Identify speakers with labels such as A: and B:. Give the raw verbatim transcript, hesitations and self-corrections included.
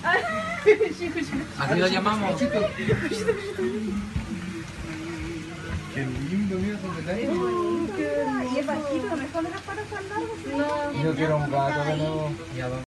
A: Así lo llamamos.
B: Qué lindo, mira esos detalles.
C: Y es bajito, mejor no las patas tan largas.
B: Yo quiero un gato de nuevo.
A: Ya vamos.